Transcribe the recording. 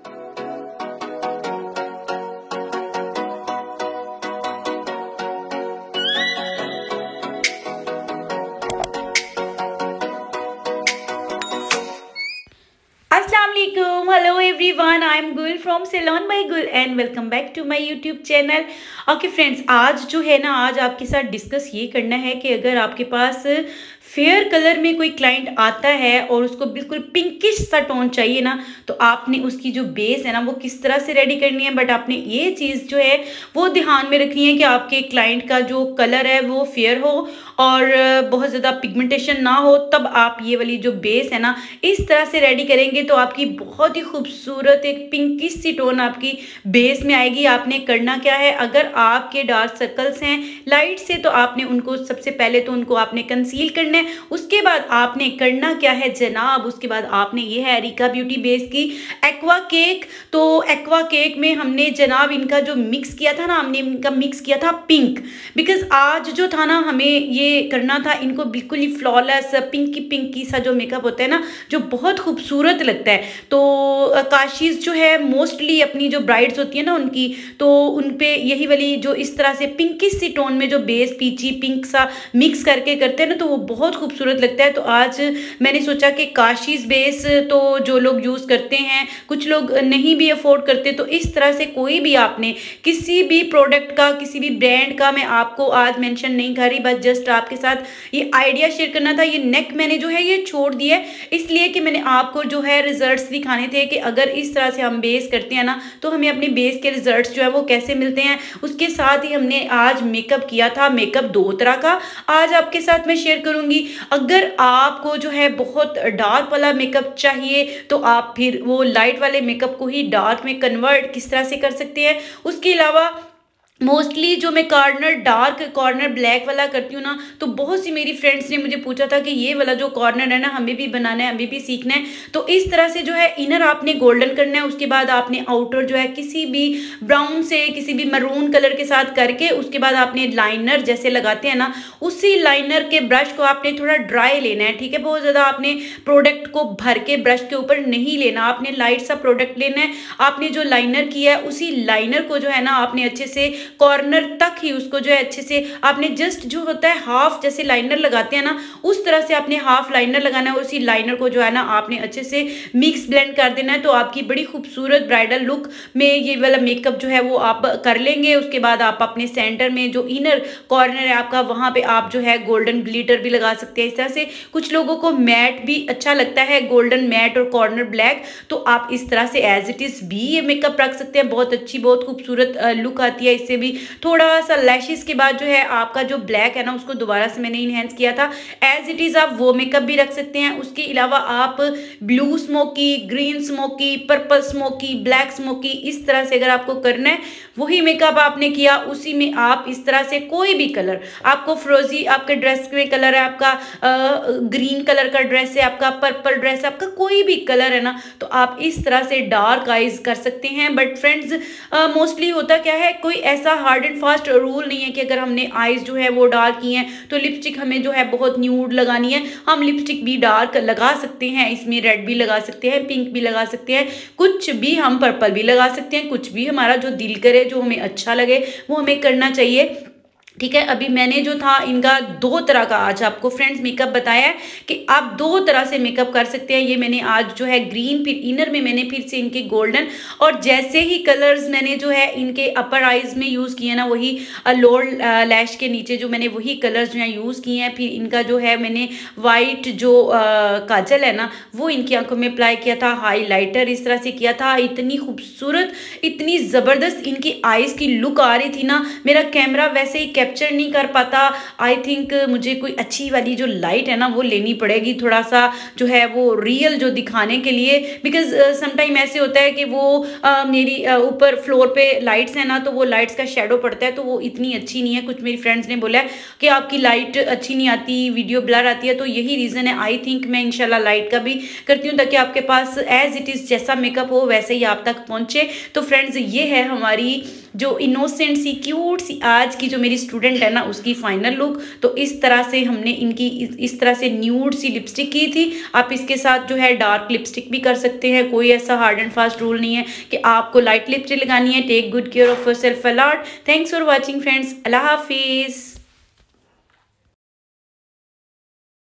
Assalamualaikum, hello everyone, I am Gul from Salon by Gul and welcome back to my YouTube channel। Okay friends, आज जो है ना, आज आपके साथ डिस्कस ये करना है कि अगर आपके पास फेयर कलर में कोई क्लाइंट आता है और उसको बिल्कुल पिंकिश सा टोन चाहिए ना, तो आपने उसकी जो बेस है ना वो किस तरह से रेडी करनी है। बट आपने ये चीज़ जो है वो ध्यान में रखनी है कि आपके क्लाइंट का जो कलर है वो फेयर हो और बहुत ज़्यादा पिगमेंटेशन ना हो। तब आप ये वाली जो बेस है ना इस तरह से रेडी करेंगे तो आपकी बहुत ही खूबसूरत एक पिंकिश सी टोन आपकी बेस में आएगी। आपने करना क्या है, अगर आपके डार्क सर्कल्स हैं लाइट से तो आपने उनको सबसे पहले तो उनको आपने कंसील करना है। उसके बाद आपने करना क्या है जनाब, उसके बाद आपने ये है एरिका ब्यूटी बेस की एक्वा केक। तो एक्वा केक में हमने जनाब इनका जो मिक्स किया था ना, हमने इनका मिक्स किया था पिंक। बिकॉज आज जो था ना हमें ये करना था इनको बिल्कुल ही फ्लॉलेस पिंकी पिंकी सा जो मेकअप होता है ना, जो बहुत खूबसूरत लगता है। तो काशीज जो है मोस्टली अपनी जो ब्राइड्स होती है ना उनकी, तो उन पे यही वाली जो इस तरह से पिंकिश सी टोन में जो बेस पीची पिंक सा मिक्स करके करते हैं ना, तो वो बहुत खूबसूरत लगता है। तो आज मैंने सोचा कि काशीज बेस तो जो लोग यूज़ करते हैं, कुछ लोग नहीं भी अफोर्ड करते, तो इस तरह से कोई भी आपने किसी भी प्रोडक्ट का किसी भी ब्रांड का मैं आपको आज मेंशन नहीं कर रही, बस जस्ट आपके साथ ये आइडिया शेयर करना था। ये नेक मैंने जो है ये छोड़ दिया है इसलिए कि मैंने आपको जो है रिजल्ट्स दिखाने थे कि अगर इस तरह से हम बेस करते हैं ना तो हमें अपनी बेस के रिजल्ट्स जो है वो कैसे मिलते हैं। उसके साथ ही हमने आज मेकअप किया था, मेकअप दो तरह का आज आपके साथ मैं शेयर करूंगी। अगर आपको जो है बहुत डार्क वाला मेकअप चाहिए तो आप फिर वो लाइट वाले मेकअप को ही डार्क में कन्वर्ट किस तरह से कर सकते हैं। उसके अलावा मोस्टली जो मैं कॉर्नर डार्क कॉर्नर ब्लैक वाला करती हूँ ना, तो बहुत सी मेरी फ्रेंड्स ने मुझे पूछा था कि ये वाला जो कॉर्नर है ना हमें भी बनाना है, हमें भी सीखना है। तो इस तरह से जो है इनर आपने गोल्डन करना है, उसके बाद आपने आउटर जो है किसी भी ब्राउन से किसी भी मरून कलर के साथ करके उसके बाद आपने लाइनर जैसे लगाते हैं ना, उसी लाइनर के ब्रश को आपने थोड़ा ड्राई लेना है, ठीक है। बहुत ज़्यादा आपने प्रोडक्ट को भर के ब्रश के ऊपर नहीं लेना, आपने लाइट सा प्रोडक्ट लेना है। आपने जो लाइनर किया है उसी लाइनर को जो है ना आपने अच्छे से कॉर्नर तक ही उसको जो है अच्छे से आपने जस्ट जो होता है हाफ जैसे लाइनर लगाते हैं ना उस तरह से आपने हाफ लाइनर लगाना है। उसी लाइनर को जो है ना आपने अच्छे से मिक्स ब्लेंड कर देना है, तो आपकी बड़ी खूबसूरत ब्राइडल लुक में ये वाला मेकअप जो है वो आप कर लेंगे। उसके बाद आप अपने सेंटर में जो इनर कॉर्नर है आपका वहां पे आप जो है गोल्डन ग्लिटर भी लगा सकते हैं। इस तरह से कुछ लोगों को मैट भी अच्छा लगता है, गोल्डन मैट और कॉर्नर ब्लैक, तो आप इस तरह से एज इट इज भी ये मेकअप रख सकते हैं। बहुत अच्छी बहुत खूबसूरत लुक आती है इससे भी। थोड़ा सा लैशेस के बाद जो है आपका जो ब्लैक है ना उसको दोबारा से मैंने इनहेंस किया था, एज इट इज आप वो मेकअप भी रख सकते हैं। उसके अलावा आप blue smoky, green smoky, purple smoky, black smoky, इस तरह से अगर आपको करना है वही मेकअप आपने किया, उसी में आप इस तरह से कोई भी कलर आपको फ्रोजी आपके ड्रेस में कलर है, आपका ग्रीन कलर का ड्रेस है, आपका पर्पल ड्रेस है, आपका कोई भी कलर है ना, तो आप इस तरह से डार्क आइज कर सकते हैं। बट फ्रेंड्स मोस्टली होता क्या है, कोई ऐसा हार्ड एंड फास्ट रूल नहीं है कि अगर हमने आईज जो है वो डार्क की हैं तो लिपस्टिक हमें जो है बहुत न्यूड लगानी है। हम लिपस्टिक भी डार्क लगा सकते हैं, इसमें रेड भी लगा सकते हैं, पिंक भी लगा सकते हैं, कुछ भी हम पर्पल भी लगा सकते हैं, कुछ भी हमारा जो दिल करे जो हमें अच्छा लगे वो हमें करना चाहिए, ठीक है। अभी मैंने जो था इनका दो तरह का आज आपको फ्रेंड्स मेकअप बताया है कि आप दो तरह से मेकअप कर सकते हैं। ये मैंने आज जो है ग्रीन, फिर इनर में मैंने फिर से इनके गोल्डन, और जैसे ही कलर्स मैंने जो है इनके अपर आइज में यूज़ किए ना वही लोअर लैश के नीचे जो मैंने वही कलर्स जो है यूज़ किए हैं। फिर इनका जो है मैंने वाइट जो काजल है ना वो इनकी आंखों में अप्लाई किया था, हाईलाइटर इस तरह से किया था। इतनी खूबसूरत इतनी ज़बरदस्त इनकी आइज़ की लुक आ रही थी ना, मेरा कैमरा वैसे ही कैप्चर नहीं कर पाता। आई थिंक मुझे कोई अच्छी वाली जो लाइट है ना वो लेनी पड़ेगी, थोड़ा सा जो है वो रियल जो दिखाने के लिए, बिकॉज समटाइम ऐसे होता है कि वो मेरी ऊपर फ्लोर पे लाइट्स है ना तो वो लाइट्स का शेडो पड़ता है तो वो इतनी अच्छी नहीं है। कुछ मेरी फ्रेंड्स ने बोला है कि आपकी लाइट अच्छी नहीं आती, वीडियो ब्लर आती है, तो यही रीज़न है। आई थिंक मैं इंशाल्लाह लाइट का भी करती हूँ ताकि आपके पास एज इट इज़ जैसा मेकअप हो वैसे ही आप तक पहुँचे। तो फ्रेंड्स ये है हमारी जो इनोसेंट सी क्यूट सी आज की जो मेरी स्टूडेंट है ना उसकी फाइनल लुक। तो इस तरह से हमने इनकी इस तरह से न्यूड सी लिपस्टिक की थी। आप इसके साथ जो है डार्क लिपस्टिक भी कर सकते हैं, कोई ऐसा हार्ड एंड फास्ट रूल नहीं है कि आपको लाइट लिपस्टिक लगानी है। Take good care of yourself a lot. Thanks for watching friends, अल्लाह हाफिज़।